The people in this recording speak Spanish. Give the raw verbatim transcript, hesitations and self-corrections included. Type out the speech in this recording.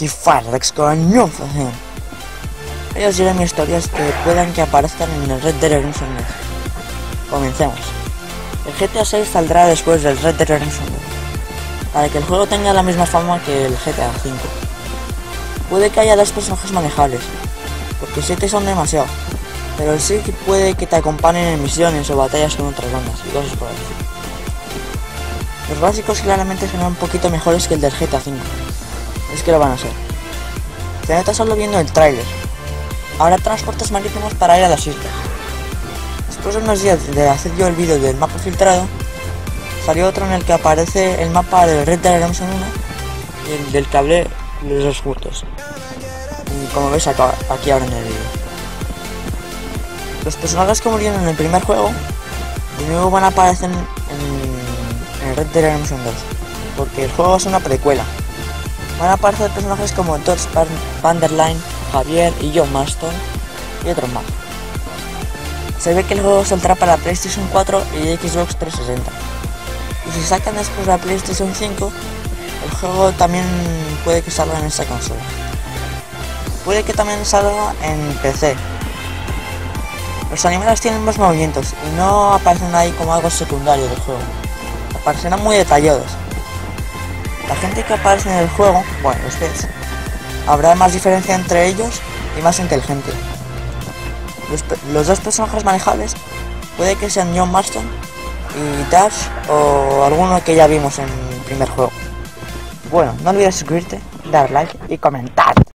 aquí Firefox con información. Ellos dirán historias que puedan que aparezcan en el Red Dead Redemption dos. Comencemos. El G T A seis saldrá después del Red Dead Redemption dos, para que el juego tenga la misma fama que el G T A cinco. Puede que haya dos personajes manejables, porque siete son demasiado, pero sí que puede que te acompañen en misiones o batallas con otras bandas y cosas por el estilo. Los básicos claramente serán un poquito mejores que el del G T A cinco, es que lo van a ser. Se nota solo viendo el tráiler. Habrá transportes marítimos para ir a las islas. Después de unos días de hacer yo el vídeo del mapa filtrado, salió otro en el que aparece el mapa del Red Dead Redemption uno y el del que hablé los dos juntos. Y como veis acá, aquí ahora en el vídeo. Los personajes que murieron en el primer juego de nuevo van a aparecer en, en el Red Dead Redemption dos, porque el juego es una precuela. Van a aparecer personajes como Dodge Van der Line, Javier y John Marston y otros más. Se ve que el juego saldrá para PlayStation cuatro y Xbox trescientos sesenta. Y si sacan después la PlayStation cinco, el juego también puede que salga en esa consola. Puede que también salga en P C. Los animales tienen más movimientos y no aparecen ahí como algo secundario del juego. Aparecerán muy detallados. La gente que aparece en el juego, bueno, los pets, habrá más diferencia entre ellos y más inteligente. Los, los dos personajes manejables puede que sean John Marston y Dash o alguno que ya vimos en el primer juego. Bueno, no olvides suscribirte, dar like y comentar.